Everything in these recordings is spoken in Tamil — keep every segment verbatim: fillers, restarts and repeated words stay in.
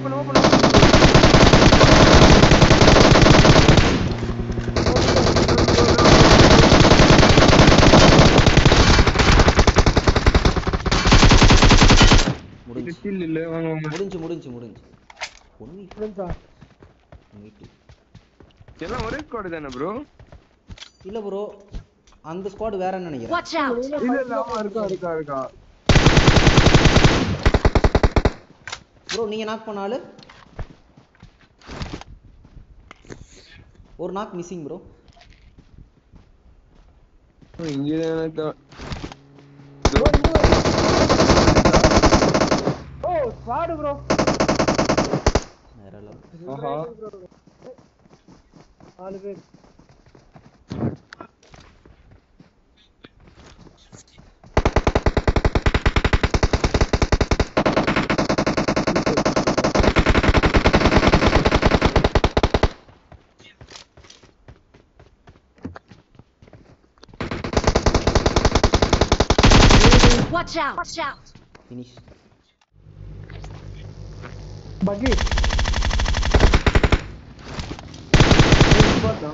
ஓபன் ஓபன் முடிஞ்சு ஸ்டில் இல்ல வாங்க வாங்க முடிஞ்சு முடிஞ்சு முடிஞ்சு ஒண்ணு முடிஞ்சா மீட் எல்லாம் ஒரே ஸ்குவாட் தானே ப்ரோ இல்ல ப்ரோ அந்த ஸ்குவாட் வேறன்னு நினைக்கிறேன் இல்ல இல்ல ஆமா இருக்கா இருக்கா இருக்கா ப்ரோ நீங்க நாக் பண்ணால ஒரு நாக் மிஸ்ஸிங் ப்ரோ இங்க தான் ஓ ஸ்குவாட் ப்ரோ வேற லெவல் ஆஹா நாலு பேர் Watch out! Watch out! finish buggy பார்த்தா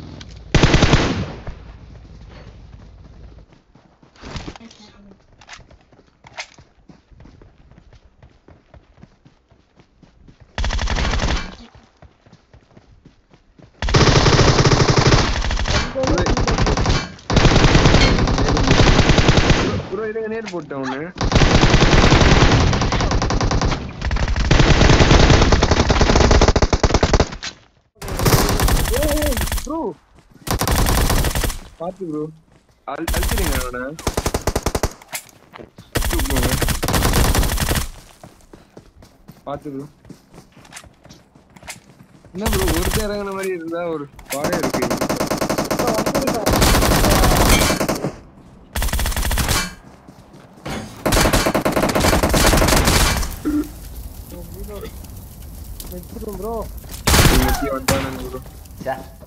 ப்ரோ இத நேர் போட்டேன் ஒன்னு ஏய் ப்ரோ பாத்து ப்ரோ அல் அல்டிங்க அவன பாத்து ப்ரோ என்ன ப்ரோ ஒருத்தர் இறங்குன மாதிரி இருந்தா ஒரு பாடம் இருக்கு bro இன்னைக்கு வந்தானே ப்ரோ சே